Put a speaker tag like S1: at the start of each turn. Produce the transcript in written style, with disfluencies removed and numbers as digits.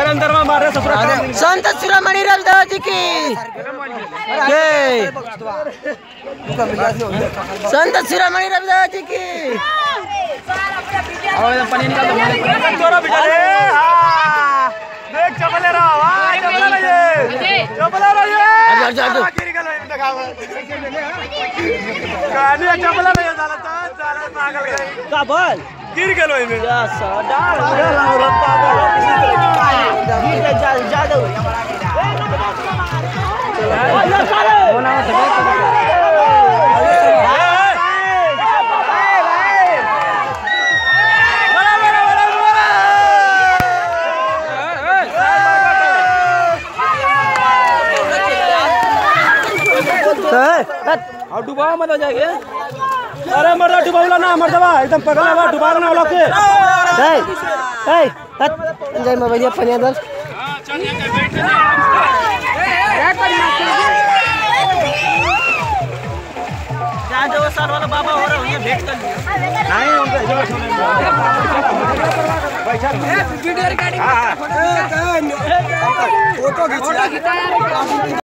S1: अंदर में मार रहे ससुरा
S2: संत शिरोमणि रविदास जी की जय। संत शिरोमणि रविदास जी की।
S1: पानी निकाल दो देख चपले रहा चपला रही चपला नहीं झाला पागल का बोल गिर गेलो इमे डुबाओ मत हो जाएगा। अरे मर्दा डुबावला ना मर्दवा एकदम पगला बा डुबाव ना लोग के
S2: जय मोबाइल फनिया दल जहाँ 2 साल वाला बाबा हो रहा है भेंट कर लिया
S1: नहीं उनका वीडियो रिकॉर्डिंग फोटो खींचा